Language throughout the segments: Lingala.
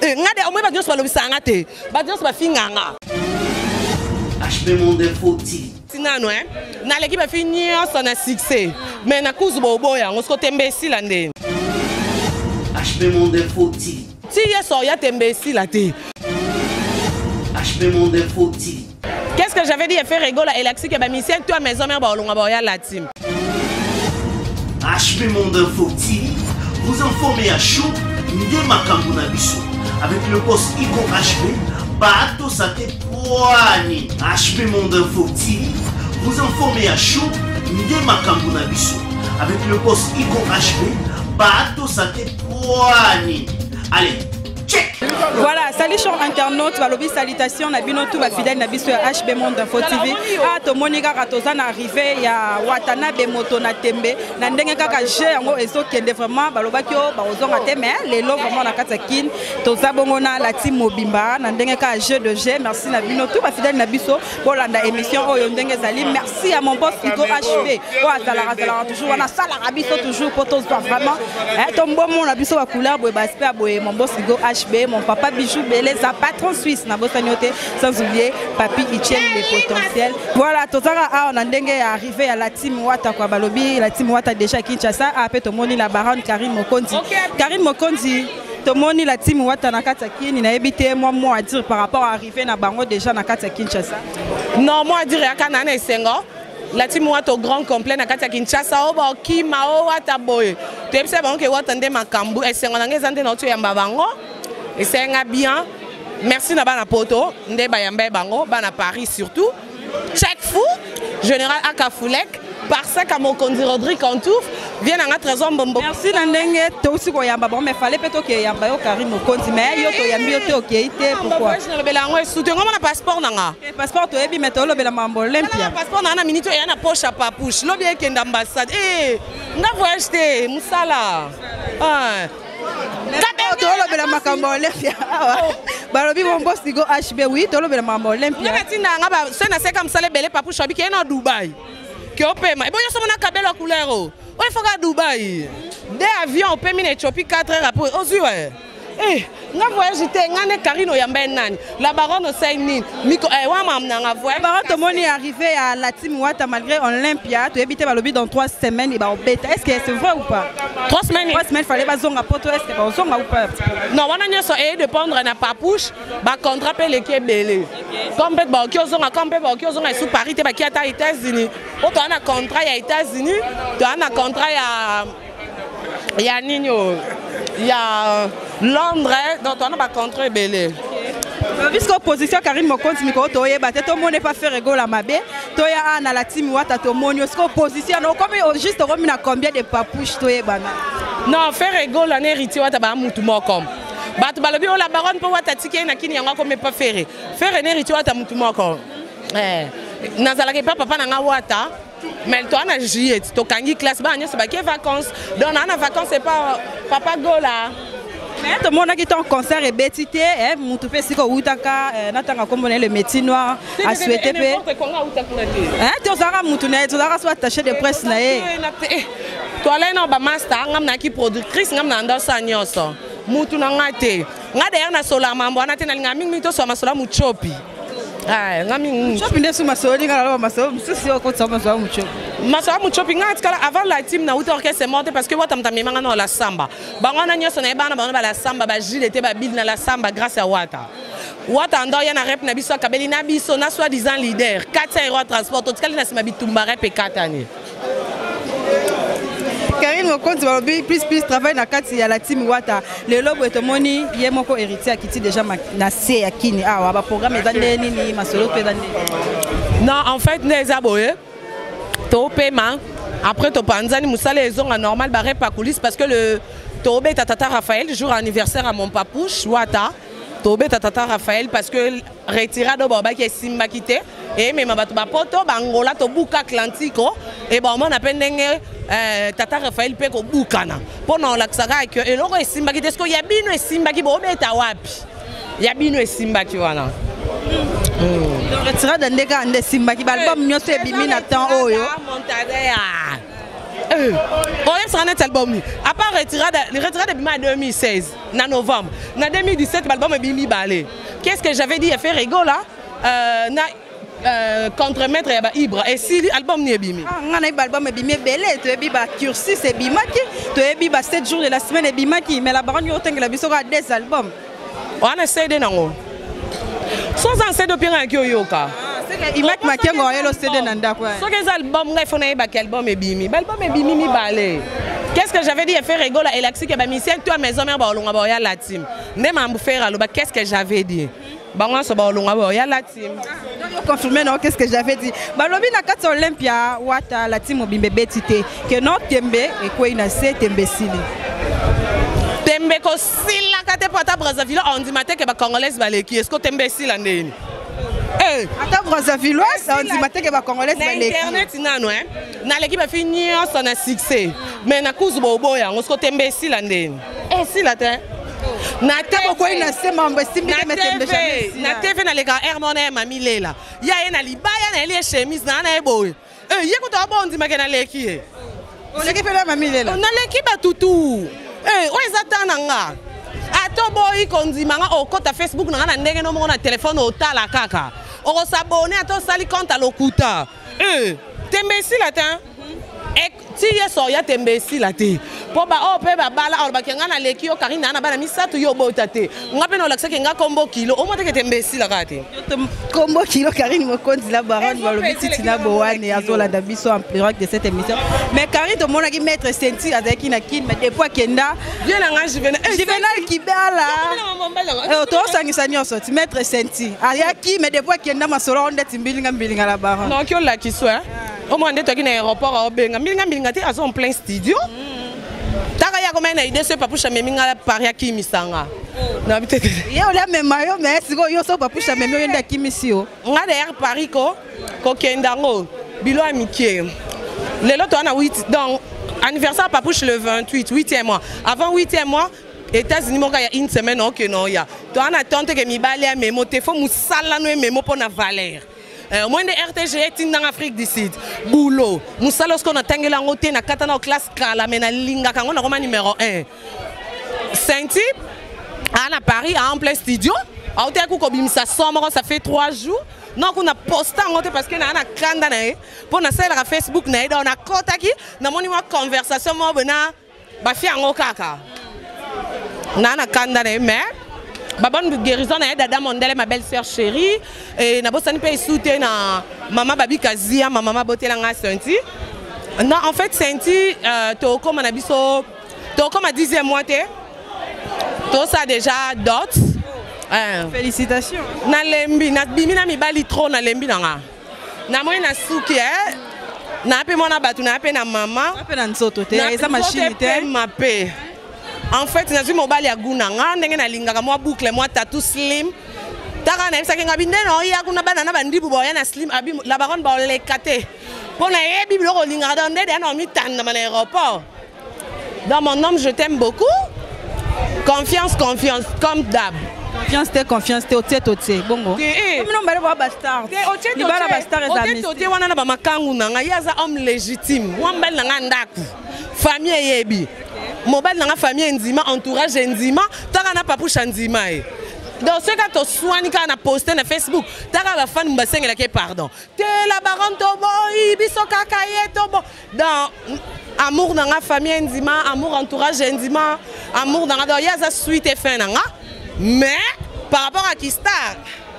ngade au moins ba nyonso balobisanga te ba nyonso ba finganga HB Monde Foti tinano na l'équipe ba finir son succès mais na kuzu bobo yango sko tembesi la ndeni HB Monde Foti ti yeso ya tembesi la te HB Monde Foti. Qu'est-ce que j'avais dit faire rigoler et l'axi que ba mission toi maison mère ba olonga ba ya la team HB Monde Foti vous informez à chaud Ndé Makambo na biso avec le boss Igo HB Bato Sate Poani. HB Monde Foti vous informez à chaud Ndé Makambo na biso avec le boss Igo HB Bato Sate Poani. Allez, check. Voilà, salut chers internautes, balobi salutations na bino tout ba fidèle na biso ya HB Monde Info TV. Ah to monika katozana arrivé ya Watanabe moto na tembe na ndenge kaka je yango ezokende vraiment balobaki o ba ozonga te mais lelo vraiment na kata kin toza bongo na la team Mobimba na ndenge ka jeu de jeu. Merci na bino tout ba fidèle na biso pour landa émission oyo ndenge zali. Merci à mon boss Igo HB. O azala toujours wana sala biso toujours pour tous vraiment. Tombo mon na biso ba couleur boy ba spé boy mon boss Igo HB, mon papa Bijou Belé, sa patron suisse, na bossanioté, sans oublier Papi Etienne, les potentiels. Voilà, Tozara a on a arrivé à la team Wata kwa balobi, la team Wata déjà Kinshasa, a fait Tomoni la baronne Karine Mokondi. Karine Mokondi, Tomoni la team Wata na kata Kini, na évité moi à dire par rapport à arriver na bango déjà na kata Kinshasa. Non, moi à dire à Kanana et Senghor. La team Wata au grand complet na kata Kinshasa, oba Kima o Wata boy. Tu sais bon que Wata ndé Makambo et Senghor na ngezande na tu yamba bango. Et c'est un bien. Merci na bana poto, ndé bayambe bango, bana Paris surtout. Check fou, général Akafoulek, parce que mon conduit Rodrigue Kantouf vient en trésor bombo. Merci Nandenge, toi aussi ko yamba bon mais fallait peut-être que yamba yo Karim Mokondi mais yo to yambi yo to okité pourquoi? Je ne bela ngo soutien ngoma na passeport nanga. Passeport to ebi meto lo bela mambo Olympia. Passeport na minute ya na poche à papouche, lo bien kenda ambassade. Eh, nga voyage te musala. Ah. Tolo bela makambo Olympia. Balobi mon boss Igo HB oui, tolo bela mambo Olympia. Ngatinda nga ba sena se comme ça le belé papouche abi ki na Dubaï. Ki opema. E bon yo so mona kabelo couleur o. O il faut ka Dubaï. Des avions au pays Éthiopie 4 heures après. Ozuwe. Eh, nga voyage te ngane Karino yamba nani. La baronne Saini, Miko wa mamna nga voyage. Baron Tomoni est arrivé à la team Wata malgré Olympia, tu habites balobi dans 3 semaines et ba obeta. Est-ce que c'est vrai ou pas? 3 semaines. 3 semaines fallait ba zonga poto est-ce que ba zonga ou pas? Non, wana nyoso de prendre na papouche, ba contrat pe le kebele. Comme peut ba ki ozonga, comme peut ba ki ozonga sous Paris te ba ki ata États-Unis. O to ana contrat ya États-Unis, to ana contrat ya Nino. Il y a Londres, donc on a pas contre belé. Puisque l'opposition Karim Mokondi Miko Toye Baté, tout le monde n'est pas fait rigoler à Mabé. Toya na la team Wata Tomonio. Est-ce que l'opposition, comme juste combien de papouches Toye Bana? Non, faire rigoler en héritier Wata ba mutu mokom. Batu balobi la baronne pour Wata tiki na kini yanga comme pas faire. Faire un héritier Wata mutu mokom. Nazala ke papa na Wata. Mais toi on a juillet, to kangi classe ba nyose ba ke vacances. Donc on a vacances c'est pas papa Gola. Mais tout le monde qui est en concert et bétité, mutu pe siko utaka natanga comme le métier noir a souhaité pe. Tu osara mutu na tu osara soit attaché de presse na e. Toi là non ba master ngam na ki productrice ngam na ndosa nyoso. Mutu na ngate. Ngade ya na sola mambo na tena ngami mito so masola muchopi. Ah, ngami chopi ndesu masoli ngala masoli msusi oko tsama so muchopi. Masola muchopi ngati kala avant la team na uta orchestre monté parce que wata mtamimanga na la samba. Bangana nyoso na ebana bana ba la samba ba Gilles était ba bid na la samba grâce à Wata. Wata ndo ya na rep na biso kabeli na biso na soi disant leader 4 aéro transport totikali na sima bitumba rep 4 années. Karine Mokondi balobi plus travail na kati ya la team Wata. Le lobo etomoni ye moko héritier akiti déjà na C ya kini awa ba programme ezande nini masolo pe ezande. Non, en fait neza boye. To paiement après to panzani musala ezonga normal ba rep coulisses parce que le Tobe Tata Raphaël jour anniversaire à mon papouche Wata. Tobe Tata Raphaël parce que retirado baba qui est simba quitté et même bato ba poto bangola to buka Atlantico et bon on appelle ndenge Tata Raphaël pe ko bukana pona la tsaka que et loko simba quitté est-ce que ya bino e simba ki bo beta wapi ya bino e simba ki wana donc retirado ndeka ande simba ki ba album nyoso e bimi na temps oyo On est sur un album. À part retirade de Bima en 2016, en novembre. En 2017, l'album est Bimi Balé. Qu'est-ce que j'avais dit à faire rigolo là? Contre-maître Ibra. Et si l'album n'est Bimi? On a un album Bimi Belé, tu es Biba Cursus et Bimaki, tu es Biba 7 jours de la semaine et Bimaki. Mais la baronne Yoten, la biso a des albums. On a CD non. Sans en CD de Pierre Kyoyoka. Il m'a marqué le CD Nanda quoi. So que album il faut naïba album est Bimi. L'album est Bimi mi balé. Qu'est-ce que j'avais dit à faire rigolo et l'axi que ba mission toi maison mère ba olonga ba ya la team. Ne m'a faire alo ba qu'est-ce que j'avais dit. Ba on so ba olonga ba ya la team. Confirmer non qu'est-ce que j'avais dit. Ba lobi na kati Olympia wata la team Bimbe Betité que non Tembe et quoi ina se Tembe Sili. Tembe ko sila kate pota Brazzaville on dit matin que ba congolaise ba leki. Est-ce que Tembe sila ndeni? Attends, Brazzaville, on dit matin que va congolais va l'équipe. Internet nano hein. Na l'équipe a fini son succès. Mais na kuzu bobo ya, on se côté mbesi la ndeni. Si la te. Na te pourquoi il a ces membres simbi de mettre jamais. Na TV na leka Hermone mami lela. Ya na libaya na ele chemise na na eboy. Yeko to abondi makena leki. On l'équipe là mami lela. Na l'équipe a tutu. O ezatana nga. Ato boy kondimanga okota Facebook na ndenge no mo na téléphone otala kaka. On s'abonne à ton sali compte à l'okuta. Tembe si la tin. Et si y a so ya tembe si la te. Pour ba o pe ba bala or ba kenga na leki o karina na bana misatu yo botate. Ngape no lakse kenga combo kilo. O mote ke tembe si la kate. Combo kilo Karine me compte la baronne va le petit tina boane azola da biso en pluriel de cette émission. Mais Karine to mona ki mettre senti avec ina kin mais des fois kenda. Bien nga Juvenal qui bala. To sangisa nyonso ti mettre senti. Aya ki mais des fois kenda masolo onde timbilinga mbilinga la baronne. Non ki la ki soit. Au moins ndetaki na aéroport au benga. Mbilinga te azo en plein studio. Taka ya komena ide se papusha meminga paria kimisanga. Na bitete. Ya ola memayo mais siko yo so papusha memyo yenda kimisio. Nga derrière Paris ko kendango bilo amikie. Lelo to na 8 donc anniversaire papouche le 28 8e mois. Avant 8e mois États-Unis moka ya une semaine OK non ya. To ana tante ke mi bale memo te fo musala no memo pona Valère. Au moins de RTG est en Afrique du Sud. Boulot. Moussa lorsqu'on a tangé la route na katana classe kala mena linga kango na Roma numéro 1. Saint-Type à Paris en plein studio. A ote ku ko bimisa somoro ça fait 3 jours. Non qu'on a posté en route parce que na kanda na pour na sala Facebook na on a kotaki na moni wa conversation mo bena ba fi ango kaka. Na kanda na mais Babon guérison na dada mondele ma belle-sœur chérie et na bosani pe soutien na maman babi kazia maman botela nga senti. Non en fait senti to comme na biso to comme à 10e mois te. To ça déjà dot. Félicitations. Na lembi na bimi na mi bali trop na lembi na nga. Na moi na suki na pe mona batu na pe na maman. Na pe na nzoto te eza machine te ma pe. En fait, je suis mobile à Gounanga, je suis moi boucle, moi tatou slim. Taka na bisaki ngabi ndeno ya kuna bana na bandi bu boya na slim abi la baronne ba le kate. Pour na yebi biloko linga da ndede na mi tan na l'aéroport. Dans mon nom, je t'aime beaucoup. Confiance, confiance comme d'hab. Confiance, t'es au tête. Bongo. Comme non bale ba bastard. Ni bala bastard ezami. Au tête wana na ba makangu nanga yaza homme légitime. Wambel nanga ndaku. Famille yebi. Mobile dans la famille Nzima, entourage Nzima, t'as un papouche Nzima. Dans ce cas, tu sois ni quand posté sur Facebook, t'as un fan m'basseng et la pardon. T'es la baronne tobo, ibiso kakaye tobo. Dans amour dans la famille Nzima, amour entourage Nzima, amour dans la yaza suite et fin nanga. Mais par rapport à Kistar.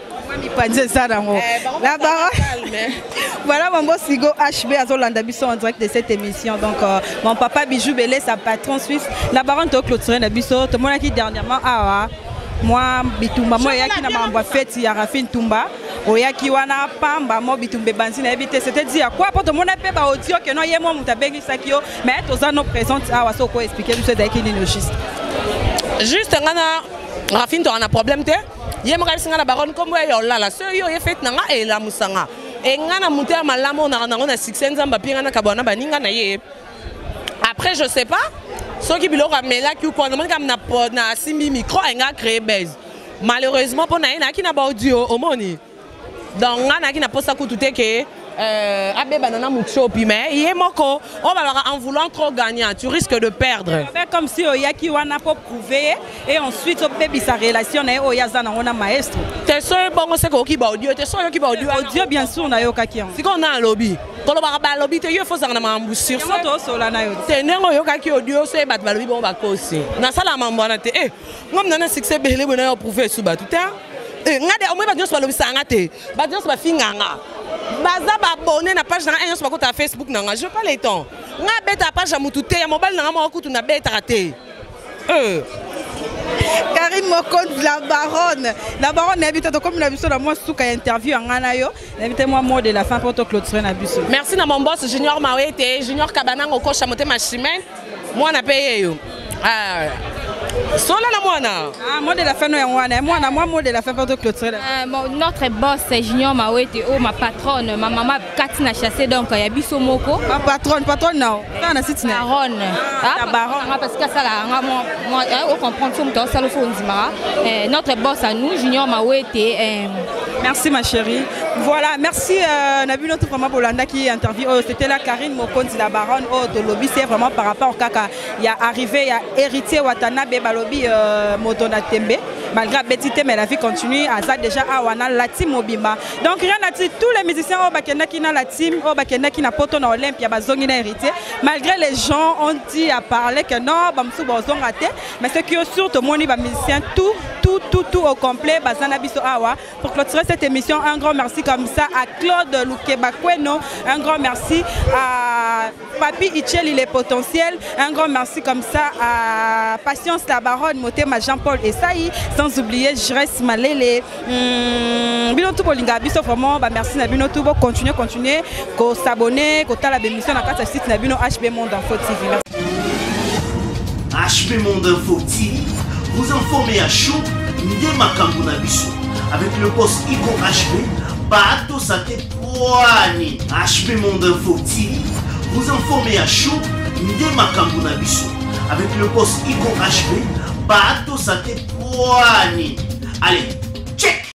La baronne. Voilà mon boss Sigo HB Azolanda Bisso en direct de cette émission. Donc mon papa Bijou Belé, sa patron suisse. La baronne to clôturé na Bisso. Tout le monde qui dernièrement moi bitumba moi yaki na mamba fête ya Rafine Tumba. Oyaki wana pamba mo bitumbe banzi na éviter c'était dire quoi pour tout le monde pe ba audio que non yemo mutabegi sakio mais tous nos présente awa soko expliquer monsieur daki ni juste. Juste ngana Rafine to ana problème te. Yemaka singa la baronne comme yo la so yo ye fait nanga e la musanga. Et ngana muter malamo na succès nzamba pinga na kabona baninga na ye. Après je sais pas ceux qui biloko mela ki ko na comme na simbi micro nga créer base. Malheureusement pour na ki na ba audio omoni. Donc ngana ki na posa ku tout que Abe banana muchopi mais il est moko en voulant trop gagner tu risques de perdre. Comme si Oyaki wana pour prouver et ensuite au baby sa relation na Oyazana on a maestro. T'es sûr bon c'est ko ki ba audio t'es sûr ki ba audio bien sûr na yo kaki. Si qu'on a un lobby kolo ba lobby te yo faut ça na mambusir ça to so la na yo. T'es nengo yo kaki audio c'est bat ba lobby bon ba kosi. Na sala mambo na te ngom na succès belé bona yo prouver sous ba tout temps. Ngade o me ba nyo so lobby sa ngate. Ba nyo so ba finganga. Baza ba abonné na page na un sur ma Facebook nanga je pas les temps nga beta page ya mutu te ya mobile nanga mo kutu na beta raté Karine Mokonzi la baronne habite to comme la biso la moi souka interview ngana yo invité moi mot de la fin pour te clôturer na biso. Merci na mon boss Junior Mawete Junior Kabana ngoko chamote machimene moi na paye yo Sola na mwana. Mot de la fin no yangwana moi mot de la fin pour te clôturer. Notre boss Junior Mawete ma patronne ma maman Katina chassé donc ya biso moko. Ma patronne non. Na site na. Baronne. La baronne parce que ça là moi on comprend tout ça ça le faut ndimara. Notre boss à nous Junior Mawete Merci ma chérie. Voilà, merci Nabi notre vraiment pour l'anda qui interview. C'était la Karine Mokonzi la baronne de lobby c'est vraiment par rapport au kaka il y a arrivé il y a héritier Watanabe balobi Motona Tembe. Malgré Betité mais la vie continue à ça déjà à wana la team Mobimba. Donc rien à dire tous les musiciens au bakenda qui na la team au bakenda qui na poto na Olympia bazongi na héritier. Malgré les gens ont dit à parler que non bamsu bazong raté mais ce qui est surtout moni ba musicien tout au complet bazana biso awa pour clôturer cette émission un grand merci comme ça à Claude Lukebakweno un grand merci à Papi Ichel il est potentiel un grand merci comme ça à Patience la baronne Motema Jean-Paul Esaï sans oublier Jres Malele binotou bolinga biso vraiment bah merci na binotou bo continuer ko s'abonner ko tala l'émission na kata site na bino HB Monde Info TV. HB Monde Info TV vous informez à chaud Ndé makambo na biso avec le boss Iko HB Bato Sate Poani. HB Monde Info TV vous informez à chaud Ndé makambo na biso avec le boss Iko HB Bato Sate Poani. Allez